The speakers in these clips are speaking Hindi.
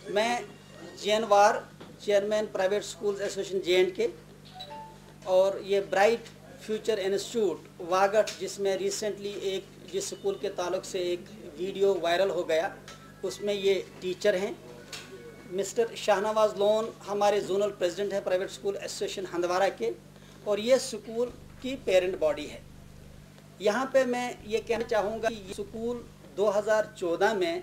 मैं जैनवार chairman private school association JNK और ये ब्राइट फ्यूचर इंस्टीट्यूट वागट जिसमें रिसेंटली एक जिस स्कूल के ताल्लुक से एक वीडियो वायरल हो गया उसमें ये टीचर हैं। मिस्टर शाहनवाज लोन हमारे जोनल प्रेसिडेंट है प्राइवेट स्कूल एसोसिएशन हंदवारा के और ये स्कूल की पेरेंट बॉडी है। यहाँ पे मैं ये कहना चाहूँगा कि ये स्कूल 2014 में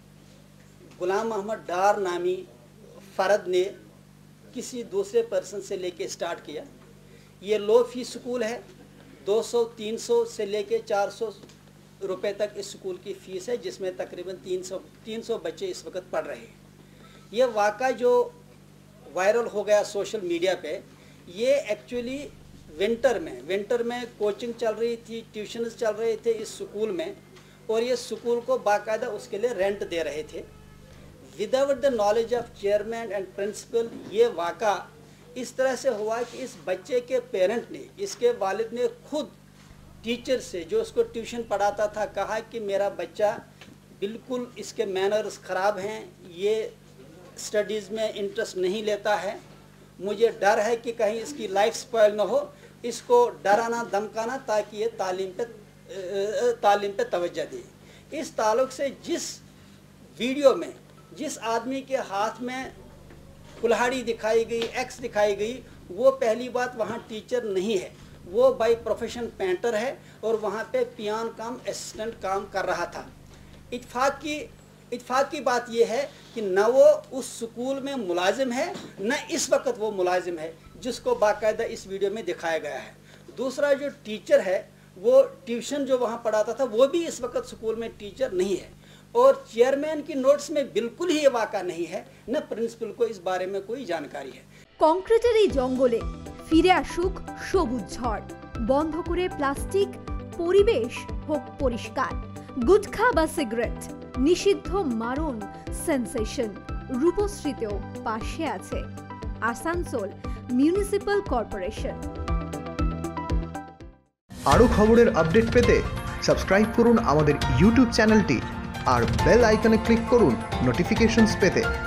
गुलाम मोहम्मद डार नामी फ़र्द ने किसी दूसरे पर्सन से लेके स्टार्ट किया। ये लो फी स्कूल है, 200-300 से लेके 400 रुपए तक इस स्कूल की फ़ीस है, जिसमें तकरीबन 300 बच्चे इस वक्त पढ़ रहे हैं। ये वाक़ा जो वायरल हो गया सोशल मीडिया पे, ये एक्चुअली विंटर में कोचिंग चल रही थी, ट्यूशन्स चल रहे थे इस स्कूल में और ये स्कूल को बाकायदा उसके लिए रेंट दे रहे थे without the knowledge of chairman and principal. ये वाक़ा इस तरह से हुआ कि इस बच्चे के पेरेंट ने, इसके वालिद ने खुद टीचर से जो उसको ट्यूशन पढ़ाता था कहा कि मेरा बच्चा बिल्कुल इसके मैनर्स ख़राब हैं, ये स्टडीज़ में इंटरेस्ट नहीं लेता है, मुझे डर है कि कहीं इसकी लाइफ स्पॉइल ना हो, इसको डराना धमकाना ताकि ये तालीम पे तवज्जो दे। इस ताल्लुक़ से जिस वीडियो में जिस आदमी के हाथ में कुल्हाड़ी दिखाई गई, एक्स दिखाई गई, वो पहली बात वहाँ टीचर नहीं है, वो बाय प्रोफेशन पेंटर है और वहाँ पे पियान काम असिस्टेंट काम कर रहा था। इत्फाक की बात यह है कि न वो उस स्कूल में मुलाजिम है न इस वक्त वो मुलाजिम है जिसको बाकायदा इस वीडियो में दिखाया गया है। दूसरा जो टीचर है वो ट्यूशन जो वहाँ पढ़ाता था वो भी इस वक्त स्कूल में टीचर नहीं है और चेयरमैन की नोट्स में बिल्कुल ही ये वाक़ा नहीं है, न प्रिंसिपल को इस बारे में कोई जानकारी है। কংক্রিটের এই জঙ্গলে ফিরে আসুক সবুজ ঝড়, বন্ধ করে প্লাস্টিক, পরিবেশ হোক পরিষ্কার, গুটখা বা সিগারেট নিষিদ্ধ, মারণ সেন্সেশন। রূপশ্রীতেও পাশে আছে আসানসোল মিউনিসিপাল কর্পোরেশন। আরও খবরের আপডেট পেতে সাবস্ক্রাইব করুন আমাদের ইউটিউব চ্যানেলটি আর বেল আইকনে ক্লিক করুন নোটিফিকেশনস পেতে।